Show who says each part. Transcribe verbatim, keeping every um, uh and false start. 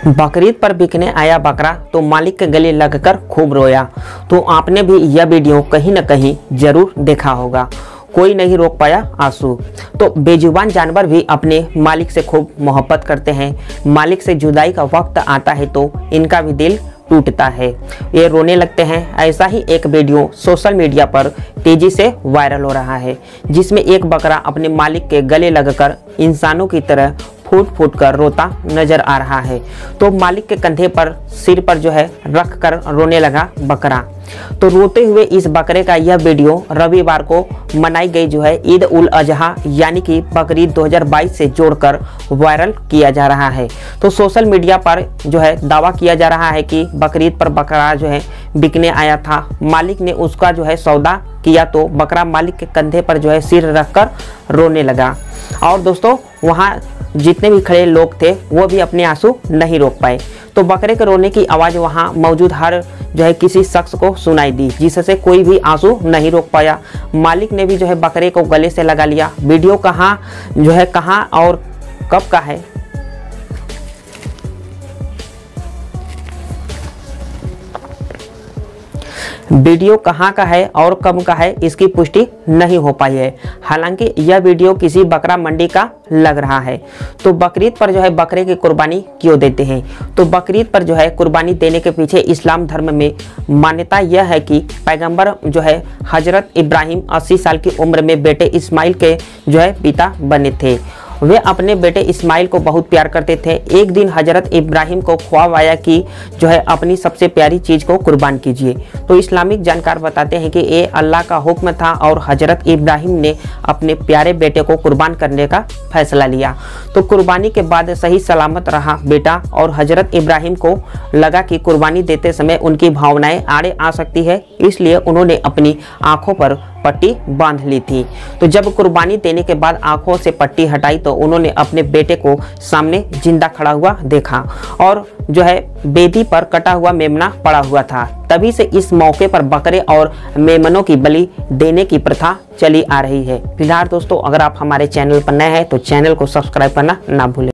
Speaker 1: बकरीद पर बिकने आया बकरा तो मालिक के गले लगकर खूब रोया। तो आपने भी यह वीडियो कहीं न कहीं जरूर देखा होगा। कोई नहीं रोक पाया आंसू। तो बेजुबान जानवर भी अपने मालिक से खूब मोहब्बत करते हैं। मालिक से जुदाई का वक्त आता है तो इनका भी दिल टूटता है, ये रोने लगते हैं। ऐसा ही एक वीडियो सोशल मीडिया पर तेजी से वायरल हो रहा है, जिसमें एक बकरा अपने मालिक के गले लगकर इंसानों की तरह फूट फूट कर रोता नजर आ रहा है। तो मालिक के कंधे पर सिर पर जो है रख कर रोने लगा बकरा। तो रोते हुए इस बकरे का यह वीडियो रविवार को मनाई गई जो है ईद उल अजहा यानी कि बकरीद दो हज़ार बाईस से जोड़कर वायरल किया जा रहा है। तो सोशल मीडिया पर जो है दावा किया जा रहा है कि बकरीद पर बकरा जो है बिकने आया था। मालिक ने उसका जो है सौदा किया तो बकरा मालिक के कंधे पर जो है सिर रखकर रोने लगा। और दोस्तों वहाँ जितने भी खड़े लोग थे वो भी अपने आंसू नहीं रोक पाए। तो बकरे के रोने की आवाज़ वहाँ मौजूद हर जो है किसी शख्स को सुनाई दी, जिससे कोई भी आंसू नहीं रोक पाया। मालिक ने भी जो है बकरे को गले से लगा लिया। वीडियो कहाँ जो है कहाँ और कब का है, वीडियो कहाँ का है और कब का है इसकी पुष्टि नहीं हो पाई है। हालांकि यह वीडियो किसी बकरा मंडी का लग रहा है। तो बकरीद पर जो है बकरे की कुर्बानी क्यों देते हैं? तो बकरीद पर जो है कुर्बानी देने के पीछे इस्लाम धर्म में मान्यता यह है कि पैगंबर जो है हजरत इब्राहिम अस्सी साल की उम्र में बेटे इस्माइल के जो है पिता बने थे। वे अपने बेटे इस्माइल को बहुत प्यार करते थे। एक दिन हजरत इब्राहिम को ख्वाब आया कि जो है अपनी सबसे प्यारी चीज़ को कुर्बान कीजिए। तो इस्लामिक जानकार बताते हैं कि ये अल्लाह का हुक्म था और हजरत इब्राहिम ने अपने प्यारे बेटे को कुर्बान करने का फैसला लिया। तो कुर्बानी के बाद सही सलामत रहा बेटा और हजरत इब्राहिम को लगा कि कुर्बानी देते समय उनकी भावनाएं आड़े आ सकती है, इसलिए उन्होंने अपनी आंखों पर पट्टी बांध ली थी। तो जब कुर्बानी देने के बाद आंखों से पट्टी हटाई तो उन्होंने अपने बेटे को सामने जिंदा खड़ा हुआ देखा और जो है बेदी पर कटा हुआ मेमना पड़ा हुआ था। तभी से इस मौके पर बकरे और मेमनों की बलि देने की प्रथा चली आ रही है। फिलहाल दोस्तों अगर आप हमारे चैनल पर नए हैं तो चैनल को सब्सक्राइब करना ना भूलें।